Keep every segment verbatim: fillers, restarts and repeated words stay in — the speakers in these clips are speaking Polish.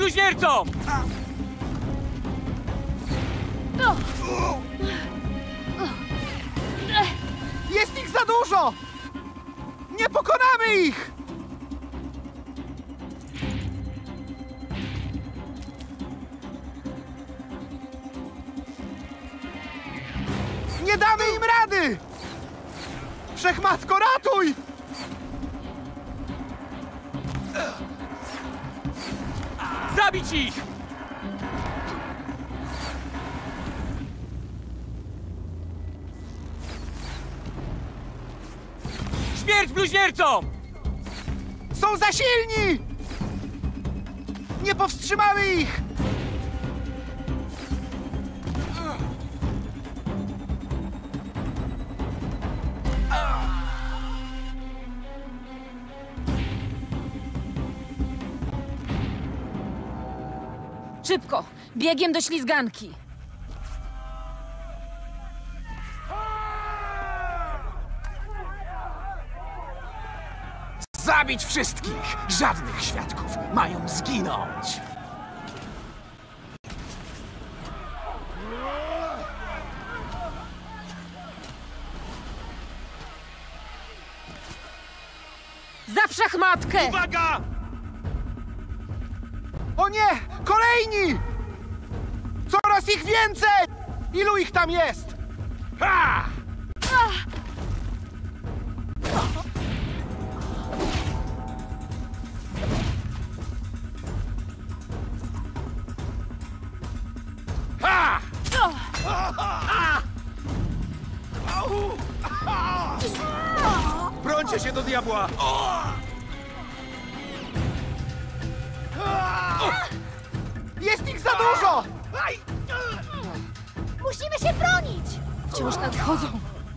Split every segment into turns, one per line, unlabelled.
bluźniercą!
Jest ich za dużo! Nie pokonamy ich! Nie damy im rady! Wszechmatko, ratuj!
Zabić ich! Śmierć bluźniercom!
Są za silni! Nie powstrzymamy ich!
Szybko! Biegiem do ślizganki!
Zabić wszystkich! Żadnych świadków! Mają zginąć!
Za wszechmatkę!
Uwaga!
O nie! Kolejni! Coraz ich więcej! Ilu ich tam jest?
Ha! Ha!
Brońcie się do diabła!
Jest ich za dużo!
Musimy się bronić! Wciąż nadchodzą!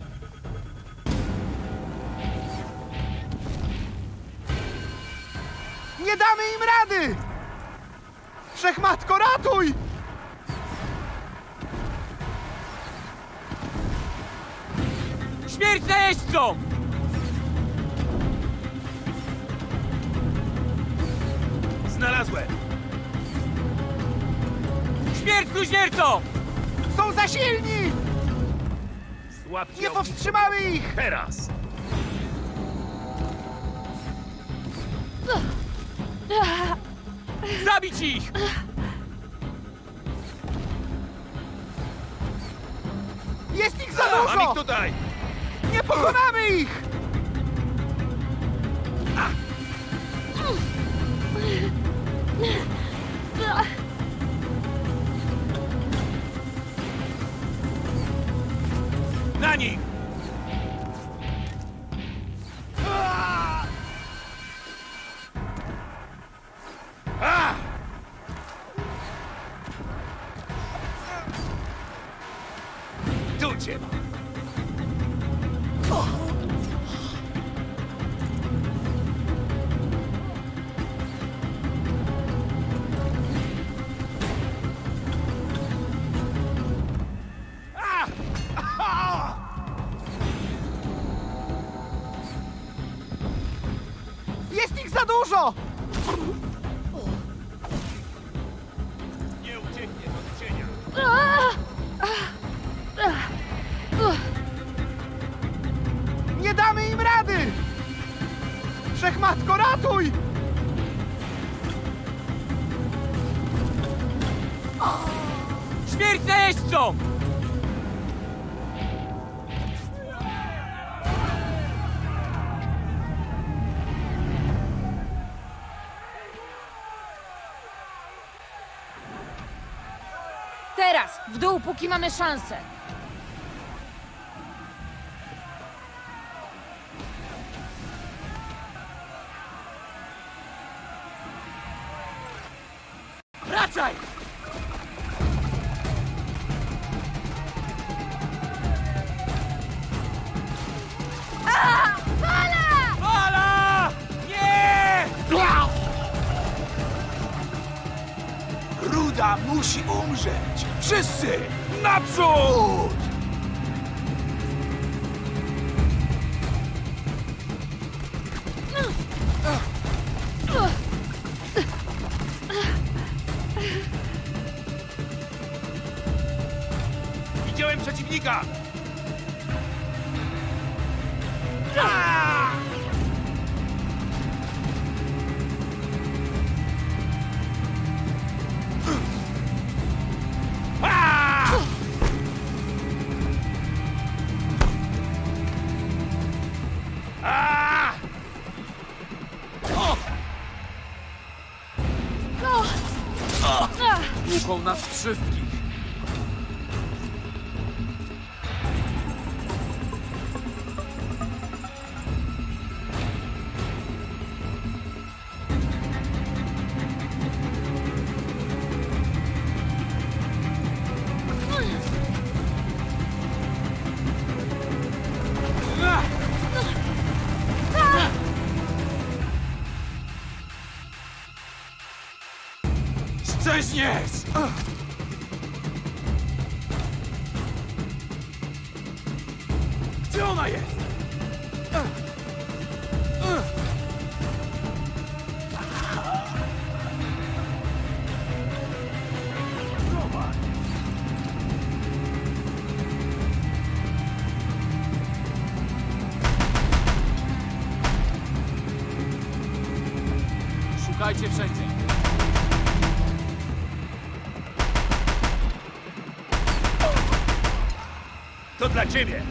Nie damy im rady! Wszechmatko, ratuj!
Śmierć najeźdźcom!
Znalazłem!
Śmierć bluźniercom!
Są za silni!
Złapcie
Nie
ją
powstrzymamy ich!
teraz!
Zabić ich!
Jest ich za
Mam ich
dużo!
tutaj!
Nie pokonamy ich!
Na nich! A! Tu cię mam!
Jest ich za dużo!
Nie uciekniesz od cienia!
Nie damy im rady! Wszechmatko, ratuj!
Śmierć najeźdźcom!
Teraz! W dół, póki mamy szansę!
Wracaj! Fala! Nie!
Ruda musi umrzeć! Wszyscy naprzód!
Wyciągnąłem przeciwnika!
Tłuką nas wszystkich.
Szczęśniec! Gdzie ona jest?
Szukajcie wszędzie.
To dla ciebie!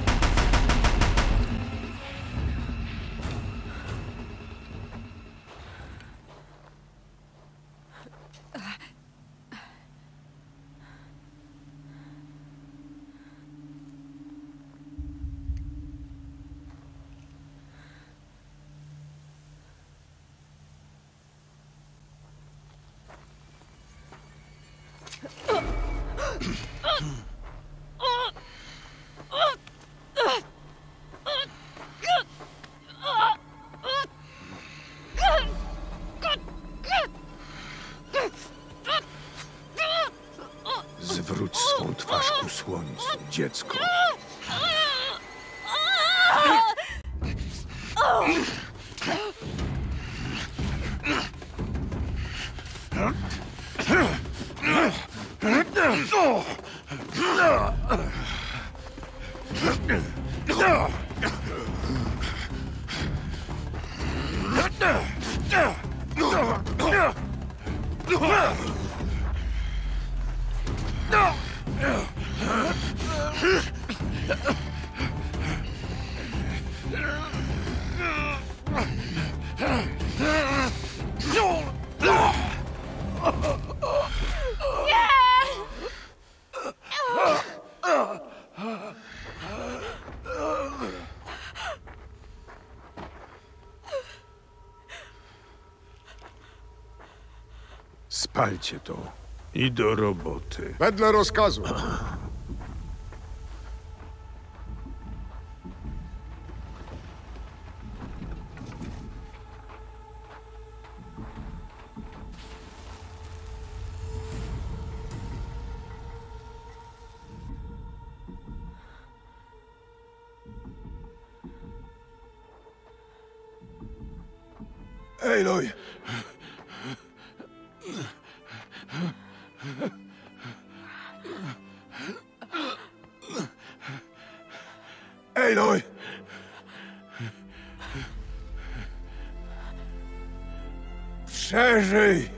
Zwróć swą twarz ku słońcu, dziecko. Spalcie to i do roboty.
Wedle rozkazu.
Aloy! Aloy! Przeżyj!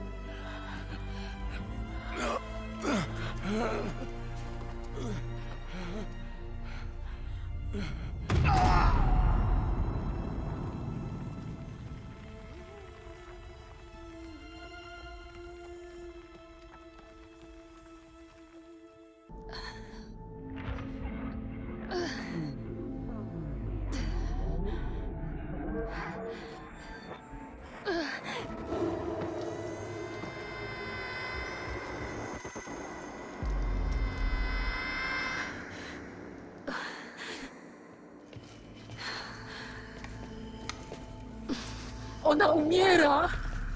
Ona umiera!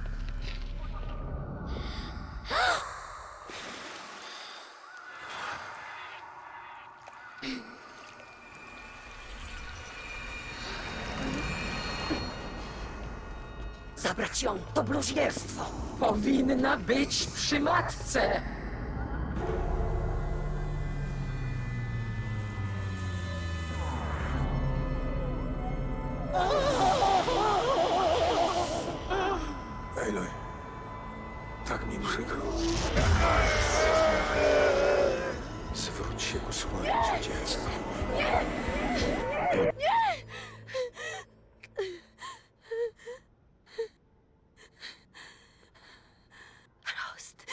Zabrać ją to bluźnierstwo.
Powinna być przy matce.
Zwróć się ku słońcu, dziecko.
Frost.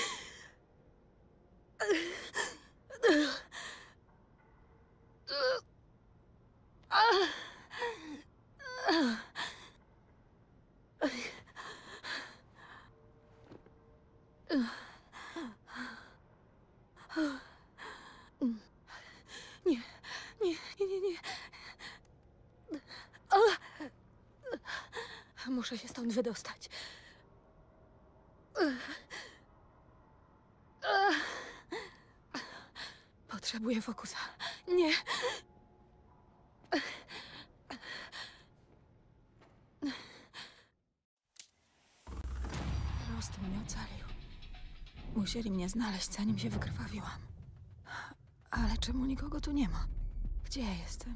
Nie, nie, nie, nie, nie. O! Muszę się stąd wydostać. Potrzebuję fokusa. Nie. Rost mnie ocalił. Musieli mnie znaleźć, zanim się wykrwawiłam. Ale czemu nikogo tu nie ma? Gdzie ja jestem?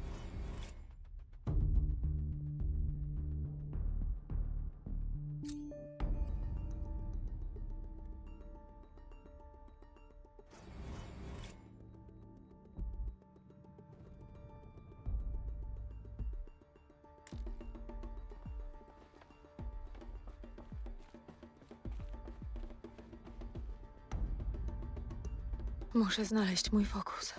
Muszę znaleźć mój fokus.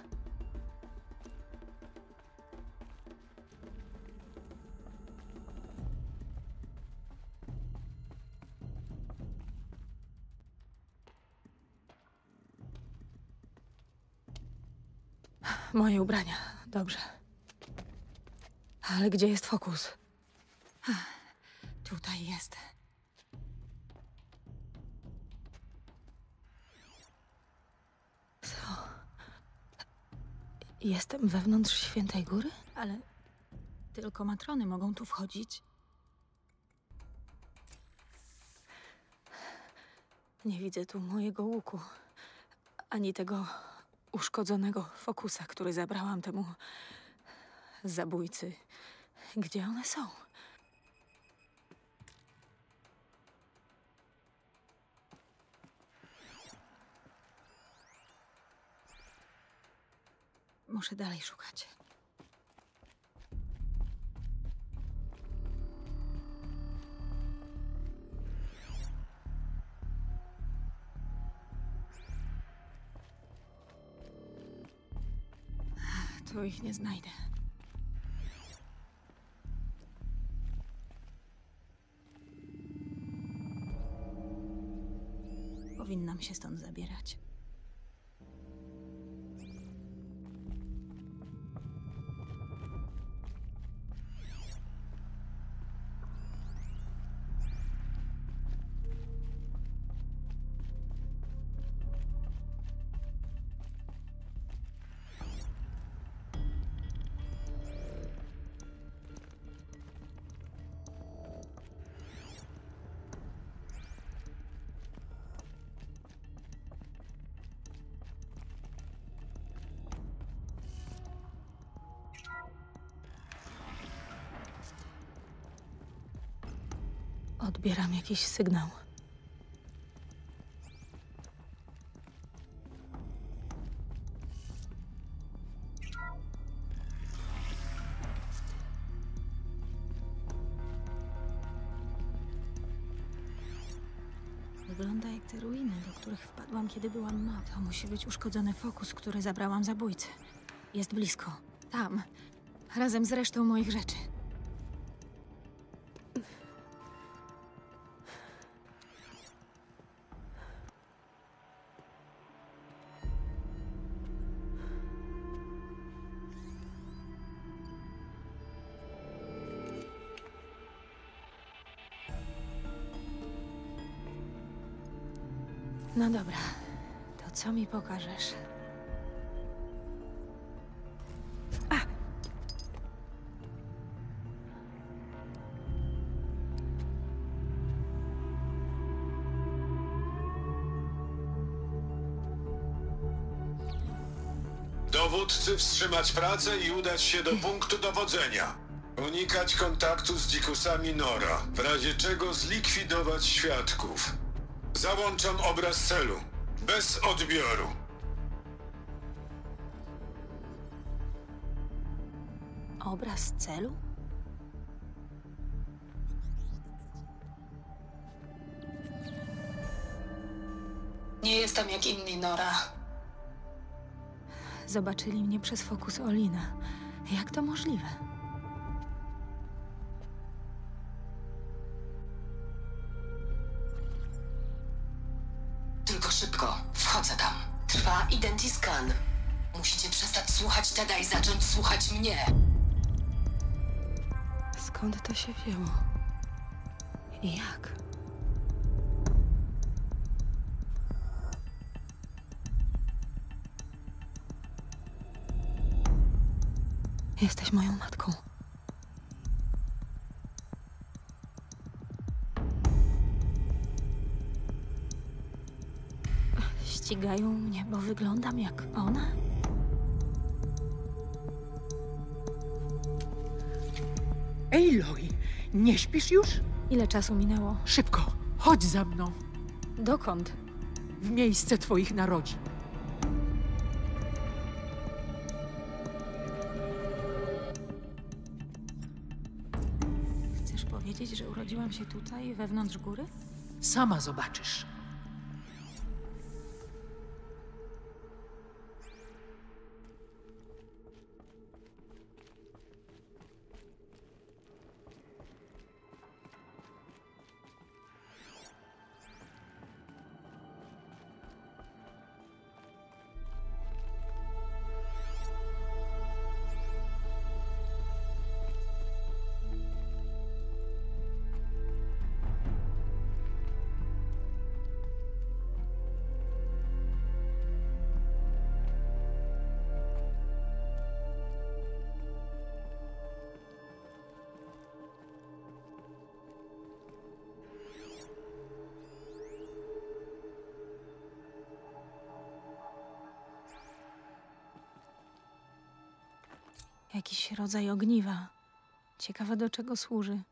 Moje ubrania. Dobrze. Ale gdzie jest fokus? Tutaj jest. Jestem wewnątrz Świętej Góry, ale tylko matrony mogą tu wchodzić. Nie widzę tu mojego łuku, ani tego uszkodzonego fokusa, który zabrałam temu zabójcy. Gdzie one są? Muszę dalej szukać. Tu ich nie znajdę. Powinnam się stąd zabierać. Odbieram jakiś sygnał. Wygląda jak te ruiny, do których wpadłam, kiedy byłam mała. To musi być uszkodzony fokus, który zabrałam zabójcy. Jest blisko. Tam. Razem z resztą moich rzeczy. No dobra, to co mi pokażesz? A!
Dowódcy wstrzymać pracę i udać się do punktu dowodzenia. Unikać kontaktu z dzikusami Nora, w razie czego zlikwidować świadków. Załączam obraz celu. Bez odbioru.
Obraz celu?
Nie jestem jak inni, Nora.
Zobaczyli mnie przez fokus Olina. Jak to możliwe?
Tylko szybko. Wchodzę tam. Trwa identiscan. Musicie przestać słuchać Teda i zacząć słuchać mnie.
Skąd to się wzięło? I jak? Jesteś moją matką. Ścigają mnie, bo wyglądam jak ona?
Aloy, nie śpisz już?
Ile czasu minęło?
Szybko, chodź za mną.
Dokąd?
W miejsce twoich narodzin.
Chcesz powiedzieć, że urodziłam się tutaj, wewnątrz góry?
Sama zobaczysz.
Jakiś rodzaj ogniwa. Ciekawe, do czego służy.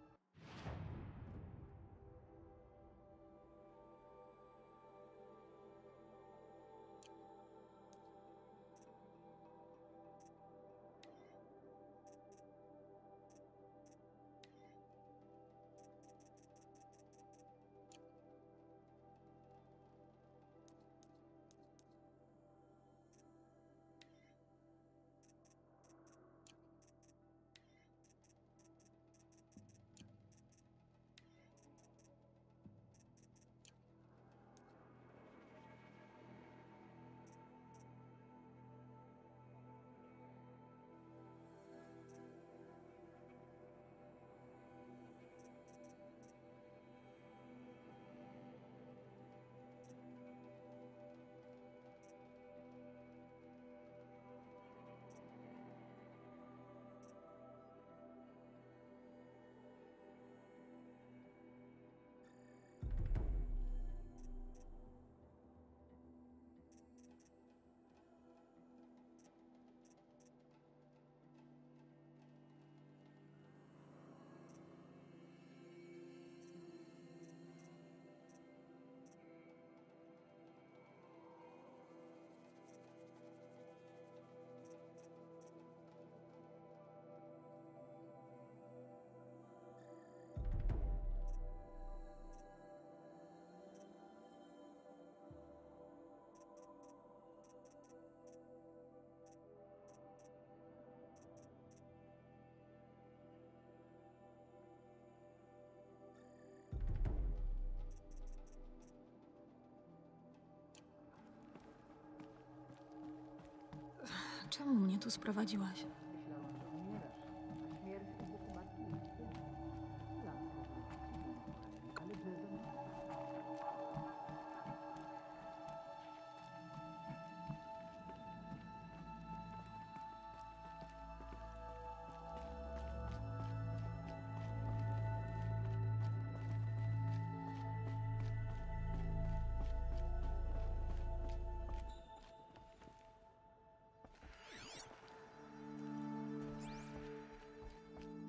Czemu mnie tu sprowadziłaś?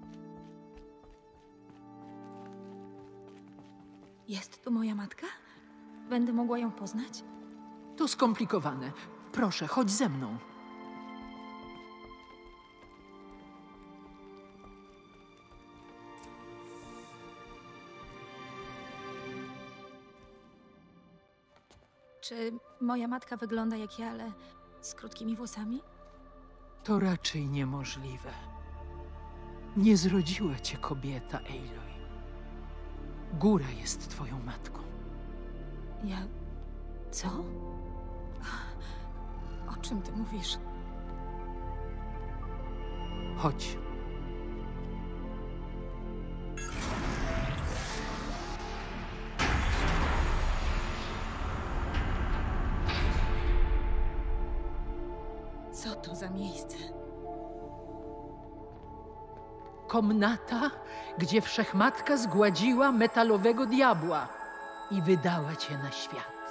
Jest tu moja matka? będę mogła ją poznać?
To skomplikowane. Proszę, chodź ze mną.
Czy moja matka wygląda jak ja, ale z krótkimi włosami?
To raczej niemożliwe. Nie zrodziła cię kobieta, Aloy. Góra jest twoją matką.
Ja... co? O czym ty mówisz?
Chodź.
Co to za miejsce?
Komnata, gdzie wszechmatka zgładziła metalowego diabła i wydała cię na świat.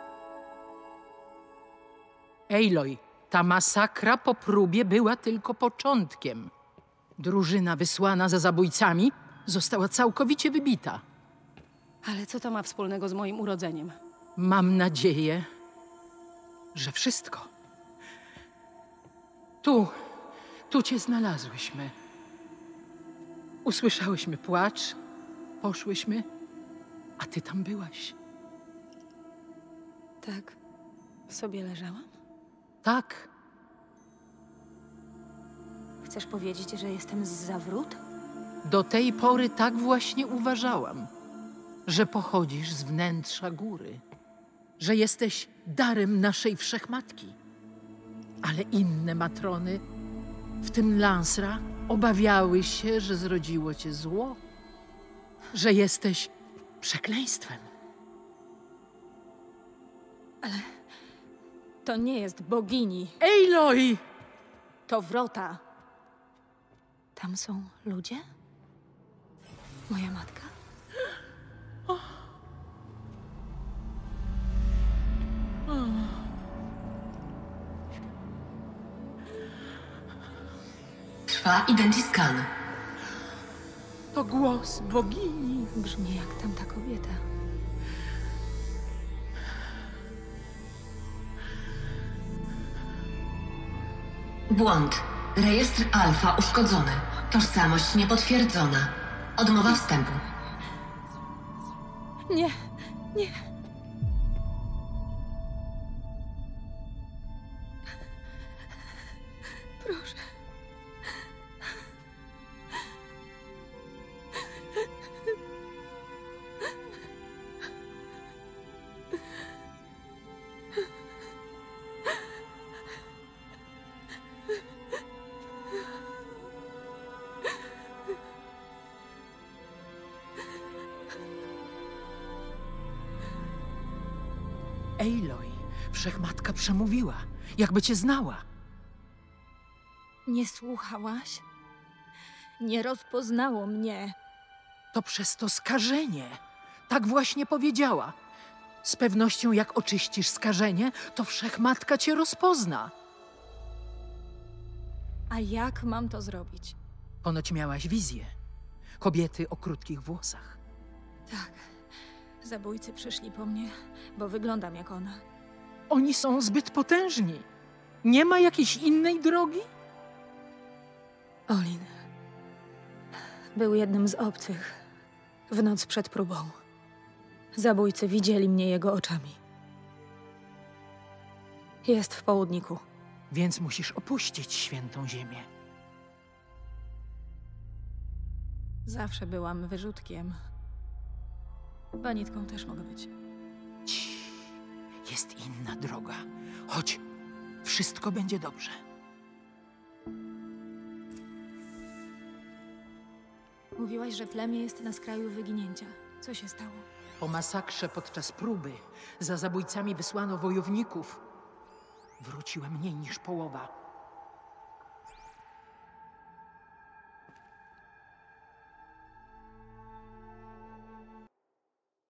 Aloy, ta masakra po próbie była tylko początkiem. Drużyna wysłana za zabójcami została całkowicie wybita.
Ale co to ma wspólnego z moim urodzeniem?
Mam nadzieję, że wszystko. Tu, tu cię znalazłyśmy. Usłyszałyśmy płacz, poszłyśmy, a ty tam byłaś.
Tak sobie leżałam?
Tak,
Chcesz powiedzieć, że jestem z zawrót?
do tej pory tak właśnie uważałam, że pochodzisz z wnętrza góry, że jesteś darem naszej wszechmatki. Ale inne matrony, w tym Lansra, obawiały się, że zrodziło cię zło, że jesteś przekleństwem.
To nie jest bogini.
Aloy!
To wrota. Tam są ludzie? Moja matka?
Trwa identiskan.
To głos bogini.
Brzmi jak tamta kobieta.
Błąd. Rejestr alfa uszkodzony. Tożsamość niepotwierdzona. Odmowa wstępu.
Nie, nie. Proszę.
Aloy, wszechmatka przemówiła, jakby cię znała.
Nie słuchałaś? Nie rozpoznało mnie.
To przez to skażenie. Tak właśnie powiedziała. Z pewnością jak oczyścisz skażenie, to wszechmatka cię rozpozna.
A jak mam to zrobić?
Ponoć miałaś wizję. Kobiety o krótkich włosach.
Tak. Zabójcy przyszli po mnie, bo wyglądam jak ona.
Oni są zbyt potężni. Nie ma jakiejś innej drogi?
Olin był jednym z obcych w noc przed próbą. Zabójcy widzieli mnie jego oczami. Jest w południku.
Więc musisz opuścić świętą ziemię.
Zawsze byłam wyrzutkiem. Banitką też mogę być.
Cii, jest inna droga. Chodź, wszystko będzie dobrze.
Mówiłaś, że plemię jest na skraju wyginięcia. Co się stało?
Po masakrze podczas próby za zabójcami wysłano wojowników. Wróciła mniej niż połowa.